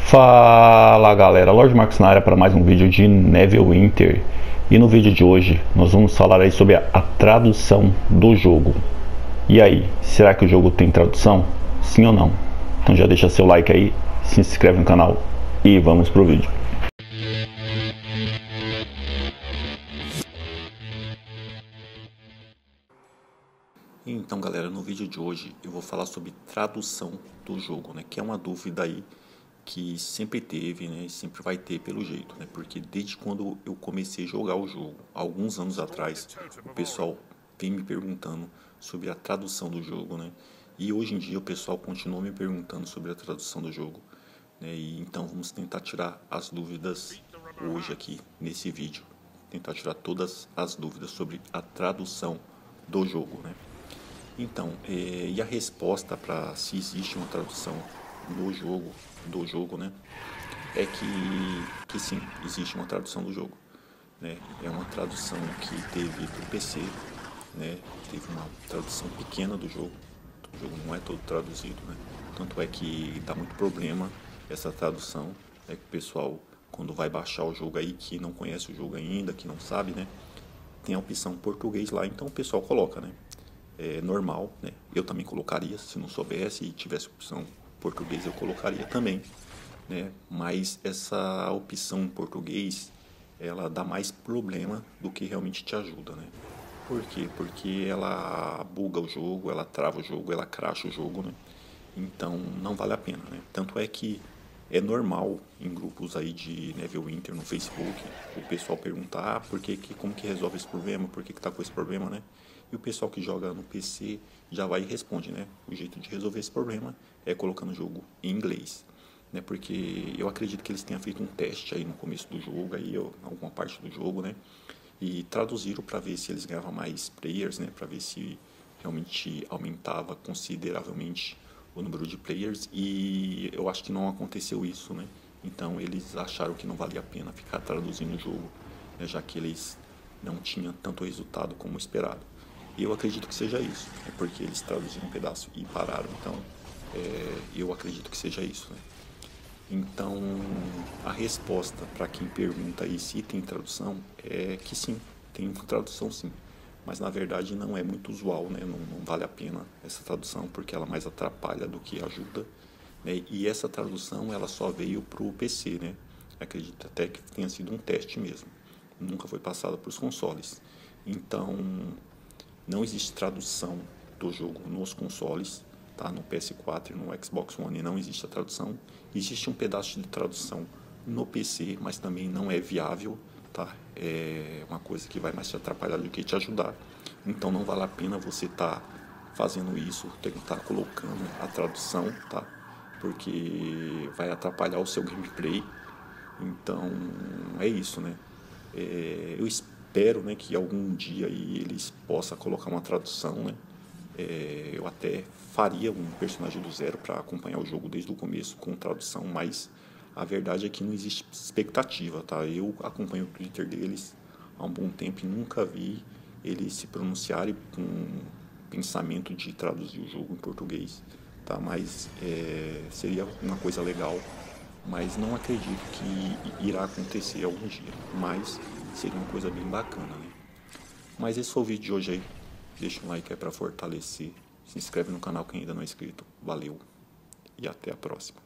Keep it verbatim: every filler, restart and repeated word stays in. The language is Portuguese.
Fala galera, Lord Marcos na área para mais um vídeo de Neverwinter. E no vídeo de hoje nós vamos falar aí sobre a, a tradução do jogo. E aí, será que o jogo tem tradução? Sim ou não? Então já deixa seu like aí, se inscreve no canal e vamos pro vídeo. Então galera, no vídeo de hoje eu vou falar sobre tradução do jogo, né? Que é uma dúvida aí que sempre teve, né? E sempre vai ter pelo jeito, né? Porque desde quando eu comecei a jogar o jogo, alguns anos atrás, o pessoal vem me perguntando sobre a tradução do jogo, né? E hoje em dia o pessoal continua me perguntando sobre a tradução do jogo, né? E então vamos tentar tirar as dúvidas hoje aqui nesse vídeo. Tentar tirar todas as dúvidas sobre a tradução do jogo, né? Então, é, e a resposta para se existe uma tradução no jogo, do jogo, né, é que, que sim, existe uma tradução do jogo, né, é uma tradução que teve para o P C, né, teve uma tradução pequena do jogo, o jogo não é todo traduzido, né, tanto é que dá muito problema essa tradução, é que o pessoal, quando vai baixar o jogo aí, que não conhece o jogo ainda, que não sabe, né, tem a opção português lá, então o pessoal coloca, né, é normal, né? Eu também colocaria, se não soubesse e tivesse opção português, eu colocaria também, né? Mas essa opção em português, ela dá mais problema do que realmente te ajuda, né? Por quê? Porque ela buga o jogo, ela trava o jogo, ela crasha o jogo, né? Então não vale a pena, né? Tanto é que é normal em grupos aí de Neverwinter no Facebook o pessoal perguntar ah, por que, que, como que resolve esse problema, por que, que tá com esse problema, né? E o pessoal que joga no P C já vai e responde, né? O jeito de resolver esse problema é colocando o jogo em inglês, né? Porque eu acredito que eles tenham feito um teste aí no começo do jogo, aí, ou alguma parte do jogo, né? E traduziram para ver se eles ganhavam mais players, né? Para ver se realmente aumentava consideravelmente o número de players, e eu acho que não aconteceu isso, né? Então eles acharam que não valia a pena ficar traduzindo o jogo, né? Já que eles não tinham tanto resultado como esperado. E eu acredito que seja isso, é porque eles traduziram um pedaço e pararam, então é, eu acredito que seja isso, né? Então a resposta para quem pergunta aí se tem tradução é que sim, tem tradução sim, mas na verdade não é muito usual, né? não, não vale a pena essa tradução porque ela mais atrapalha do que ajuda, né? E essa tradução ela só veio para o P C, né? Acredito até que tenha sido um teste mesmo, nunca foi passada para os consoles, então não existe tradução do jogo nos consoles, tá? No P S quatro e no Xbox One não existe a tradução. Existe um pedaço de tradução no P C, mas também não é viável, tá? É uma coisa que vai mais te atrapalhar do que te ajudar. Então não vale a pena você estar tá fazendo isso, tentar tá colocando a tradução, tá? Porque vai atrapalhar o seu gameplay. Então é isso, né? É, eu espero Espero, né, que algum dia aí eles possam colocar uma tradução, né? É, eu até faria um personagem do zero para acompanhar o jogo desde o começo com tradução, mas a verdade é que não existe expectativa, tá? Eu acompanho o Twitter deles há um bom tempo e nunca vi eles se pronunciarem com pensamento de traduzir o jogo em português, tá? Mas é, seria uma coisa legal, mas não acredito que irá acontecer algum dia, mas seria uma coisa bem bacana, né? Mas esse foi o vídeo de hoje aí, deixa um like aí para fortalecer, se inscreve no canal quem ainda não é inscrito, valeu e até a próxima.